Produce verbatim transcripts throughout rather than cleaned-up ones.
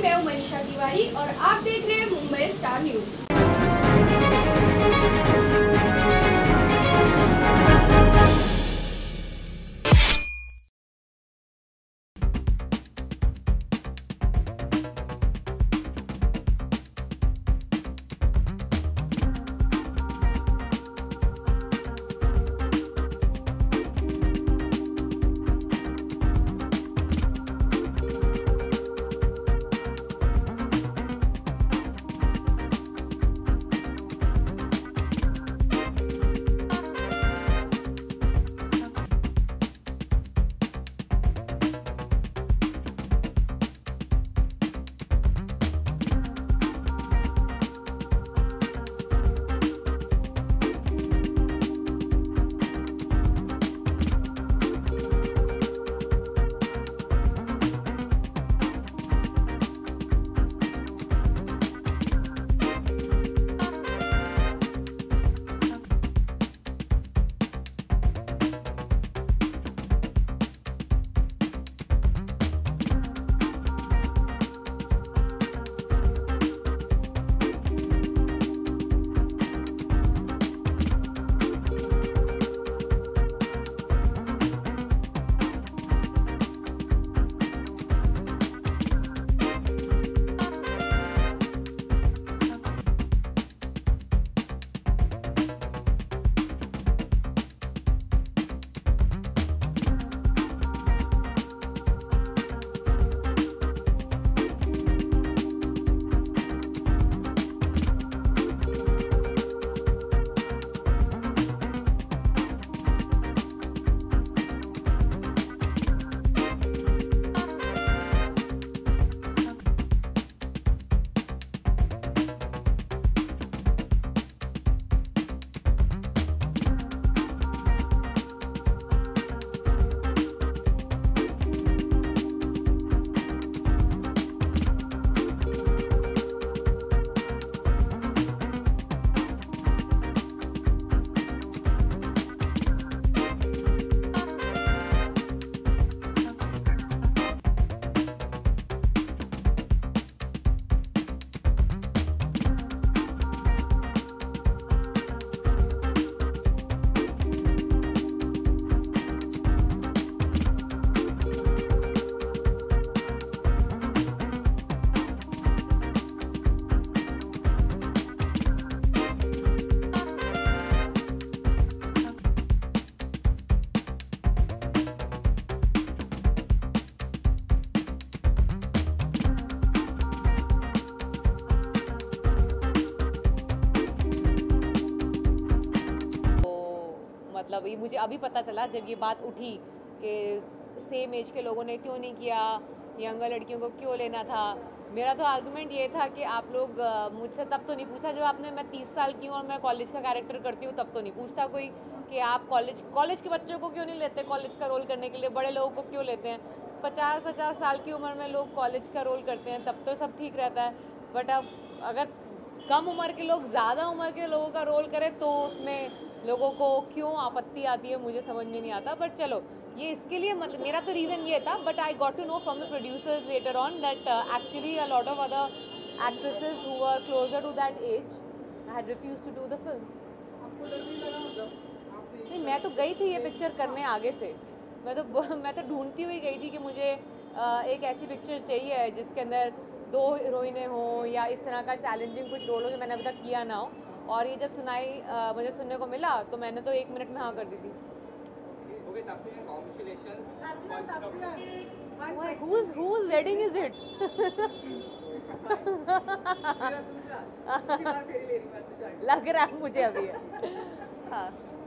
मैं हूं मनीषा तिवारी और आप देख रहे हैं मुंबई स्टार न्यूज। मतलब ये मुझे अभी पता चला जब ये बात उठी कि सेम एज के लोगों ने क्यों नहीं किया, यंगर लड़कियों को क्यों लेना था। मेरा तो आर्गुमेंट ये था कि आप लोग मुझसे तब तो नहीं पूछा जब आपने, मैं तीस साल की हूँ और मैं कॉलेज का कैरेक्टर करती हूँ, तब तो नहीं पूछता कोई कि आप कॉलेज कॉलेज के बच्चों को क्यों नहीं लेते कॉलेज का रोल करने के लिए, बड़े लोगों को क्यों लेते हैं। पचास पचास साल की उम्र में लोग कॉलेज का रोल करते हैं, तब तो सब ठीक रहता है। बट अब अगर कम उम्र के लोग ज़्यादा उम्र के लोगों का रोल करें तो उसमें लोगों को क्यों आपत्ति आती है, मुझे समझ में नहीं आता। बट चलो, ये इसके लिए मतलब मेरा तो रीज़न ये था, but I got to know from the producers later on that actually a lot of other actresses who are closer to that age had refuse to do the film. नहीं, मैं तो गई थी ये पिक्चर करने आगे से, मैं तो मैं तो ढूंढती हुई गई थी कि मुझे uh, एक ऐसी पिक्चर चाहिए जिसके अंदर दो हीरोइनें हों या इस तरह का चैलेंजिंग कुछ रोल हो जो मैंने अभी तक किया ना हो। और ये जब सुनाई uh, मुझे सुनने को मिला तो मैंने तो एक मिनट में हाँ कर दी थी। Okay, तब से congratulations. Whose whose wedding is it? लग रहा है मुझे अभी है। हाँ।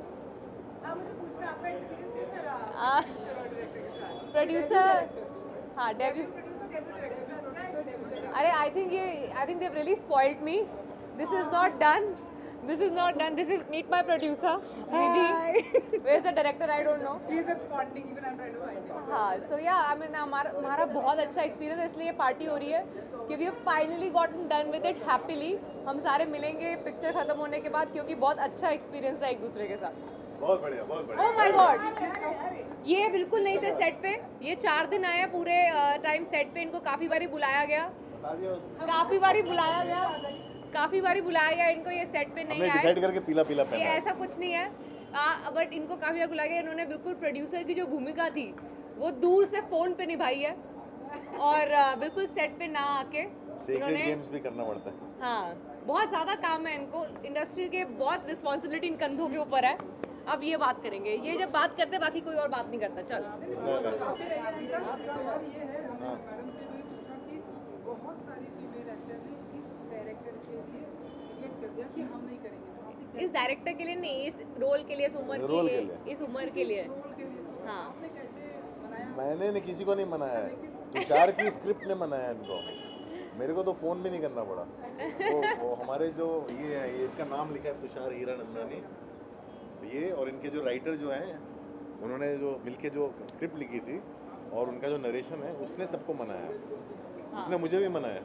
प्रोड्यूसर, हाँ डेब्यू। अरे आई थिंक ये I think Dev really spoiled me. This is not done This is not done. This is meet my producer, Nidhi. Where's the director? I don't know. He is absconding. Even I'm trying to find him. हाँ, so yeah, I mean हमारा हमारा बहुत अच्छा experience है, इसलिए party हो रही है कि we have finally gotten done with it happily. हम सारे मिलेंगे पिक्चर खत्म होने के बाद, क्योंकि बहुत अच्छा एक्सपीरियंस है एक दूसरे के साथ। बहुत बढ़िया, बहुत बढ़िया। Oh my God! ये बिल्कुल नहीं थे सेट पे, ये चार दिन आए पूरे टाइम सेट पे, इनको काफ़ी बारी बुलाया गया काफी बारी बुलाया गया काफी बारी बुलाया गया इनको, ये सेट पे नहीं आए। डिसाइड करके पीला पीला पहना ये है। ऐसा कुछ नहीं है, बट इनको काफी बार बुलाया गया। इन्होंने बिल्कुल प्रोड्यूसर की जो भूमिका थी वो दूर से फोन पे निभाई है, और आ, बिल्कुल सेट पे ना आके सीक्रेट गेम्स भी करना पड़ता है। हाँ, बहुत ज़्यादा काम है इनको, इंडस्ट्री के बहुत रिस्पॉन्सिबिलिटी इन कंधों के ऊपर है। अब ये बात करेंगे, ये जब बात करते बाकी कोई और बात नहीं करता। चल सवाल ये है, मैडम से भी पूछा कि बहुत सारी फीमेल एक्टर ने इस डायरेक्टर के लिए रिजेक्ट कर दिया कि हम नहीं करेंगे, तो आपने इस डायरेक्टर के लिए नहीं, इस रोल के लिए, इस उम्र के रोल के लिए, लिए। इस उम्र के लिए। रोल के लिए हाँ, आपने कैसे बनाया? मैंने ने किसी को नहीं मनाया है, तुषार की स्क्रिप्ट ने मनाया इनको। मेरे को तो फोन भी नहीं करना पड़ा। वो, वो हमारे जो ये है, ये इनका नाम लिखा है तुषार हीरा नंदानी, ये और इनके जो राइटर जो हैं उन्होंने जो मिलके जो स्क्रिप्ट लिखी थी और उनका जो नरेशन है उसने सबको मनाया। हाँ। उसने मुझे भी मनाया।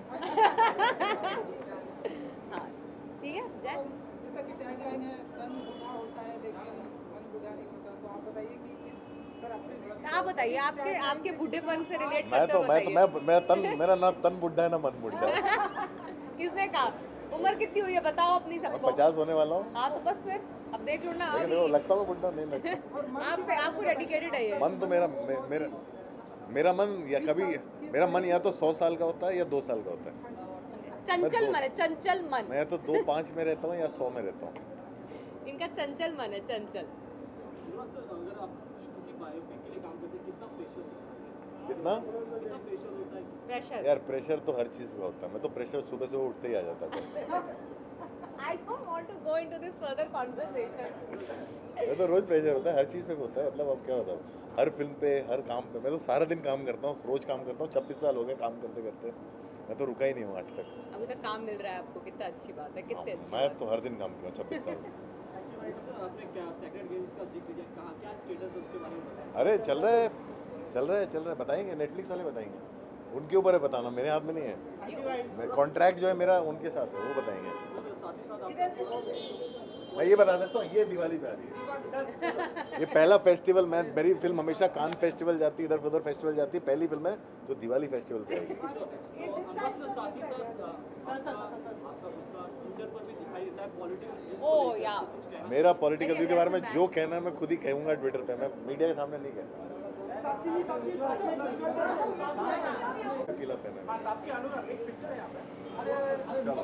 हाँ, ठीक है। जय। जैसा कि टैगलाइन है, तन बूढ़ा होता है लेकिन मन बूढ़ा नहीं होता, तो आप बताइए कि इस सर आपसे आप बताइए, आपके आपके बूढ़ेपन से रिलेट मैं करते तो हुए मैं तो मैं बताइए। मेरा तन मेरा ना तन बुढ़ा है ना मन बुढ़ा है। किसने कहा? उम्र कितनी हुई है बताओ अपनी मैं सबको। पचास होने वाला हूँ। हाँ, तो बस फिर अब देख लो ना। लेकिन देखो लगता हूँ बुढ़ा नहीं लगता। आप पे आपको डेडिकेटेड है ये। मन तो मेरा मे, मेरा मेरा मन या कभी मेरा मन या तो सौ साल का होता है या दो साल का होता है। चंचल दो- मन है, चंचल मन। मैं या तो दो पाँच में रहता हूँ या सौ में रहता हूँ। इनका चंचल मन है, चंचल। अगर आप किसी बायोपिक के लिए काम करते हैं कितना प्रेशर होता है? कितना कितना प्रेशर होता है? प्रेशर। यार प्रेशर तो हर चीज़ पे होता है। मैं तो प्रेशर सुबह से उठते ही आ जाता है। I don't want to go into this further conversation. मैं तो रोज प्रेशर होता है, हर चीज़ पे होता है। मतलब अब क्या होता है, हर फिल्म पे, हर काम पे। मैं तो सारा दिन काम करता हूँ, रोज काम करता हूँ। छब्बीस साल हो गए काम करते करते। मैं तो रुका ही नहीं हूँ आज तक। अभी तक काम मिल रहा है आपको, कितना अच्छी बात है, कितनी अच्छी मैं बात तो हर दिन काम किया हूँ छब्बीस साल। आपने क्या सेक्रेट गेम्स का जिक्र किया, कहा क्या स्टेटस है उसके बारे में बताएं। अरे चल रहा है चल रहा है चल रहा है बताएंगे, नेटफ्लिक्स वाले बताएंगे। उनके ऊपर है बताना, मेरे हाथ में नहीं है। मैं कॉन्ट्रैक्ट जो है मेरा उनके साथ है, वो बताएंगे। साथ ही साथ आप मैं ये बता सकता हूँ, ये दिवाली पे आ रही है। ये पहला फेस्टिवल, मैं मेरी फिल्म हमेशा कान फेस्टिवल जाती है, इधर उधर फेस्टिवल जाती है। पहली फिल्म है जो दिवाली फेस्टिवल पे आएगी। अनुराग सर, साथ ही साथ आपका आपका गुस्सा ट्विटर पर भी दिखाई देता है, पॉलिटिक्स। ओ या मेरा पॉलिटिकल व्यू के बारे में जो कहना है मैं खुद ही कहूँगा ट्विटर पे, मैं मीडिया के सामने नहीं कहता। पीला पहना है। चलो।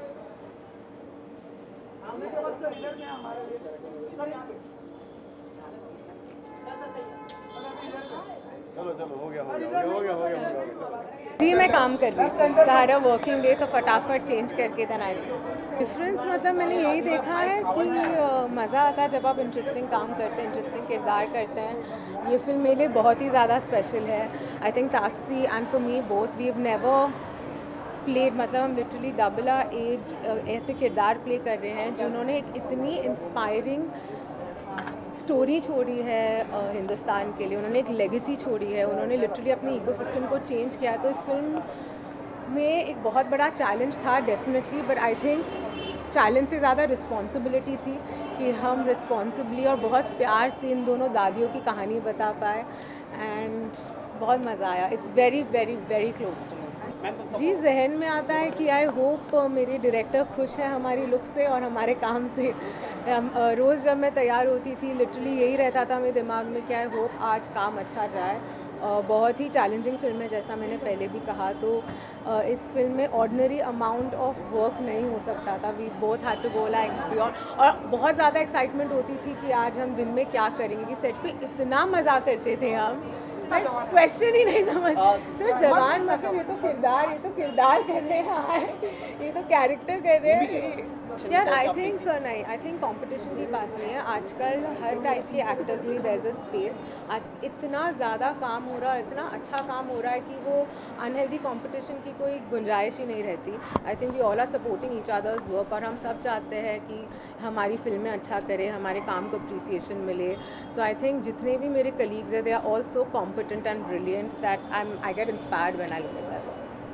चलो चलो हो गया हो गया हो गया हो गया हो गया जी मैं काम कर रही थी सारा वर्किंग डे, तो फटाफट चेंज करके देन आई डिफरेंस मतलब मैंने यही देखा है कि मज़ा आता है जब आप इंटरेस्टिंग काम करते हैं, इंटरेस्टिंग किरदार करते हैं। ये फिल्म मेरे लिए बहुत ही ज़्यादा स्पेशल है। I think Taapsee and for me both we have never played, मतलब हम लिटरली डबल आ एज ऐसे किरदार प्ले कर रहे हैं जिन्होंने एक इतनी इंस्पायरिंग स्टोरी छोड़ी है हिंदुस्तान के लिए, उन्होंने एक लेगेसी छोड़ी है, उन्होंने लिटरली अपने इकोसिस्टम को चेंज किया। तो इस फिल्म में एक बहुत बड़ा चैलेंज था definitely, but I think challenge से ज़्यादा रिस्पॉन्सिबिलिटी थी कि हम रिस्पॉन्सिबली और बहुत प्यार से इन दोनों दादियों की कहानी बता पाए, एंड बहुत मज़ा आया। It's very very very close to me. जी जहन में आता है कि आई होप मेरे डायरेक्टर खुश है हमारी लुक से और हमारे काम से। रोज़ जब मैं तैयार होती थी लिटरली यही रहता था मेरे दिमाग में कि आई होप आज काम अच्छा जाए। बहुत ही चैलेंजिंग फिल्म है जैसा मैंने पहले भी कहा, तो इस फिल्म में ऑर्डिनरी अमाउंट ऑफ वर्क नहीं हो सकता था। We both had to go like beyond, और बहुत ज़्यादा एक्साइटमेंट होती थी कि आज हम दिन में क्या करेंगे, कि सेट पे इतना मज़ा करते थे हम, क्वेश्चन ही नहीं समझ। सर जवान मतलब ये तो किरदार, ये तो किरदार कर रहे हैं, ये तो कैरेक्टर कर रहे हैं यार। आई थिंक नहीं, आई थिंक कंपटीशन की बात नहीं है। आजकल हर टाइप के एक्टर के लिए देयर इज अ स्पेस। आज इतना ज़्यादा काम हो रहा है, इतना अच्छा काम हो रहा है कि वो अनहेल्दी कंपटीशन की कोई गुंजाइश ही नहीं रहती। I think we all are supporting each others work, और हम सब चाहते हैं कि हमारी फिल्में अच्छा करें, हमारे काम को अप्रिसिएशन मिले। सो आई थिंक जितने भी मेरे कलीग्स हैं they are all so competent and brilliant that I am I get inspired when I look at that.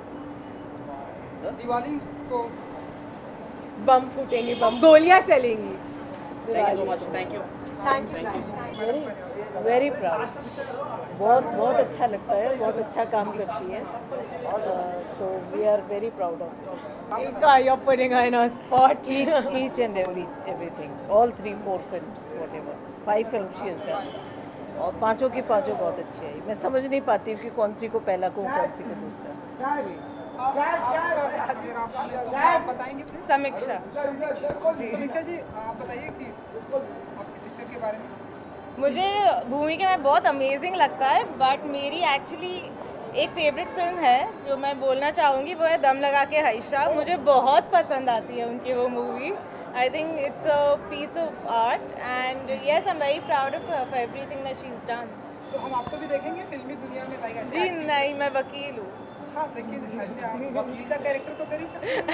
Diwali को बम फूटेंगे, बम गोलियां चलेंगी। Thank you so much, thank you. Thank you guys. Very very proud, बहुत बहुत अच्छा लगता है, बहुत अच्छा काम करती है, तो we are very proud of You're putting her in a spot. each each and every everything, all three four films, whatever five films she has done, और पांचों की पांचों बहुत अच्छी है। मैं समझ नहीं पाती हूँ कि कौन सी को पहला को कौन सी को दूसरा। आप बताएंगे प्लीज? समीक्षा समीक्षा जी, आप बताइए कि आपकी सिस्टर के बारे में। मुझे भूमिका में बहुत अमेजिंग लगता है, बट मेरी एक्चुअली एक फेवरेट फिल्म है जो मैं बोलना चाहूँगी, वो है दम लगा के हईशा। मुझे बहुत पसंद आती है उनकी वो movie. I think it's a piece of art and yes I am very proud of for everything that she is done. तो हम आपको भी देखेंगे फिल्मी दुनिया में? लाइक जी नहीं, मैं वकील हूँ। हाँ, लेकिन ऐसे आप वकील का कैरेक्टर तो कर ही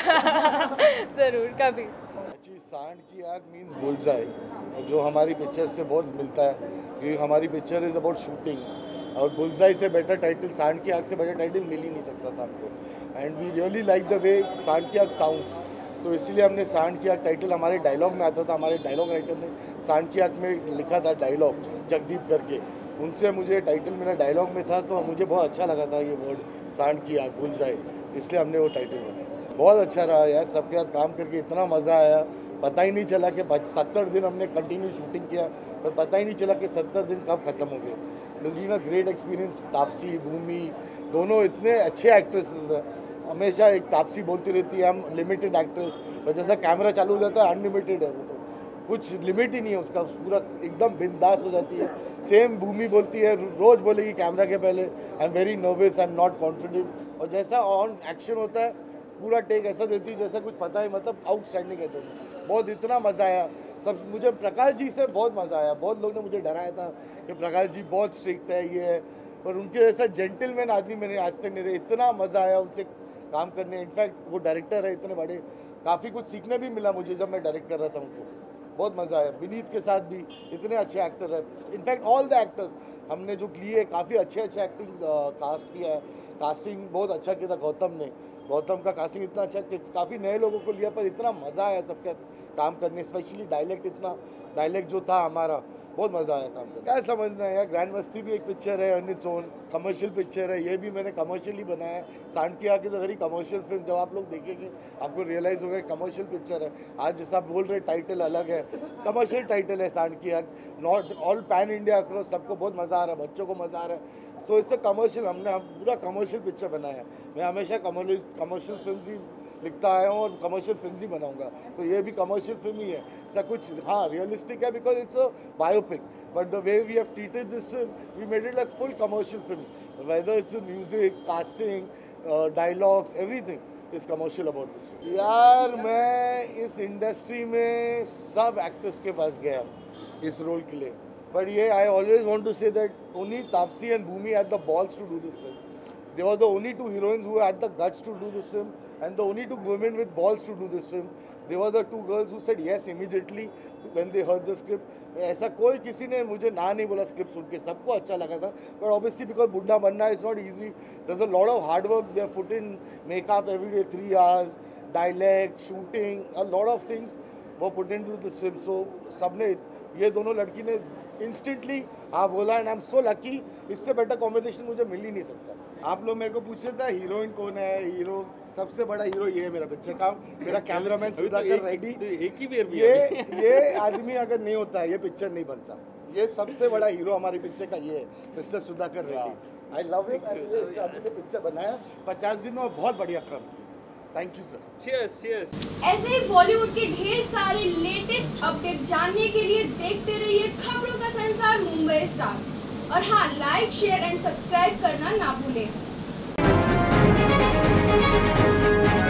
सकते। ज़रूर, कभी। एक्चुअली सांड की आग मीन्स बुलजाई, जो हमारी पिक्चर से बहुत मिलता है, क्योंकि हमारी पिक्चर इज़ अबाउट शूटिंग, और बुलजाई से बेटर टाइटल, सांड की आग से बेटर टाइटल मिल ही नहीं सकता था हमको। And we really like the way सांड की आग साउंड्स, तो इसलिए हमने सांड की आग टाइटल हमारे डायलॉग में आता था। हमारे डायलॉग राइटर ने सांड की आग में लिखा था डायलॉग, जगदीप करके, उनसे मुझे टाइटल मेरा डायलॉग में था, तो मुझे बहुत अच्छा लगा था ये वर्ड सांड की आग बुलजाई, इसलिए हमने वो टाइटल बनाया। बहुत अच्छा रहा यार, सबके साथ काम करके इतना मज़ा आया, पता ही नहीं चला कि सत्तर दिन हमने कंटिन्यू शूटिंग किया, पर पता ही नहीं चला कि सत्तर दिन कब ख़त्म हो गए। It's been a great experience. Taapsee, Bhumi, दोनों इतने अच्छे एक्ट्रेसेस हैं। हमेशा एक तापसी बोलती रहती है हम लिमिटेड एक्ट्रेस, पर जैसा कैमरा चालू हो जाता है अनलिमिटेड है, वो तो कुछ लिमिट ही नहीं है उसका, पूरा एकदम बिंदास हो जाती है। सेम भूमि बोलती है, रोज़ बोलेगी कैमरा के पहले, I am very nervous, I am not confident, और जैसा ऑन एक्शन होता है पूरा टेक ऐसा देती है जैसा कुछ पता ही, मतलब आउटस्टैंडिंग है। तो बहुत इतना मज़ा आया सब। मुझे प्रकाश जी से बहुत मज़ा आया। बहुत लोग ने मुझे डराया था कि प्रकाश जी बहुत स्ट्रिक्ट है, ये है, पर उनके जैसा जेंटलमैन आदमी मैंने आज तक नहीं देखा। इतना मज़ा आया उनसे काम करने। इनफैक्ट वो डायरेक्टर है इतने बड़े, काफ़ी कुछ सीखने भी मिला मुझे जब मैं डायरेक्ट कर रहा था उनको। बहुत मज़ा आया। विनीत के साथ भी इतने अच्छे एक्टर है। इनफैक्ट ऑल द एक्टर्स हमने जो लिए काफ़ी अच्छे अच्छे एक्टिंग कास्ट किया है। कास्टिंग बहुत अच्छा किया था गौतम ने। गौतम का कास्टिंग इतना अच्छा कि काफ़ी नए लोगों को लिया, पर इतना मज़ा आया सबके काम करने। स्पेशली डायलेक्ट, इतना डायलेक्ट जो था हमारा, बहुत मज़ा आया काम करके। क्या समझना है यार, ग्रैंड मस्ती भी एक पिक्चर है on its own, commercial picture है। ये भी मैंने कमर्शियली बनाया है। सांड की Aankh is a very commercial film. जब आप लोग देखेंगे आपको रियलाइज़ होगा कमर्शियल पिक्चर है। आज जैसा आप बोल रहे टाइटल अलग है, कमर्शियल टाइटल है सांड की Aankh. Not all pan India across सबको बहुत मज़ा आ रहा है, बच्चों को मज़ा आ रहा है। सो इट्स अ कमर्शियल, हमने हम पूरा कमर्शियल पिक्चर बनाया है। मैं हमेशा कमर्शियल फिल्म ही लिखता आया हूँ और कमर्शियल फिल्म ही बनाऊंगा, तो ये भी कमर्शियल फिल्म ही है। ऐसा कुछ हाँ रियलिस्टिक है because it's a biopic, but the way we have treated this film we made it like full commercial film. Whether it's music, casting, dialogues, everything is commercial about this. यार मैं इस industry में सब actors के पास गया इस role के लिए, बट ये I always want to say that only Taapsee and Bhumi had the balls to do this film. They were the only two heroines who had the guts to do this film, and the only two women with balls to do this film. They were the two girls who said yes immediately when they heard the script. ऐसा कोई किसी ने मुझे ना नहीं बोला script सुन के, सबको अच्छा लगा था। बट ऑब्वियसली बिकॉज बुढ़ा बनना is not easy, there is a lot of hard work they put in, makeup every day three hours, dialect, shooting, a lot of things वो put in to this film. So सबने, ये दोनों लड़की ने instantly हाँ बोला, and I am so lucky. इससे better combination मुझे मिल ही नहीं सकता। आप लोग मेरे को पूछ रहे थे हीरोइन कौन है, हीरो सबसे बड़ा हीरो ये है मेरा पिक्चर का, मेरा कैमरामैन सुधाकर रेड्डी। एक ही बेर ये ये आदमी अगर नहीं होता ये पिक्चर नहीं बनता। ये सबसे बड़ा हीरो हमारी पिक्चर का ये है, mister Sudhakar Reddy. I love it. ये पिक्चर बनाया पचास दिनों में, बहुत बढ़िया काम किया। Thank you sir. Cheers cheers. ऐसे ही बॉलीवुड के ढेर सारे लेटेस्ट अपडेट जानने के लिए देखते रहिए खबरों का संसार मुंबई स्टार। और हाँ, लाइक, शेयर एंड सब्सक्राइब करना ना भूलें।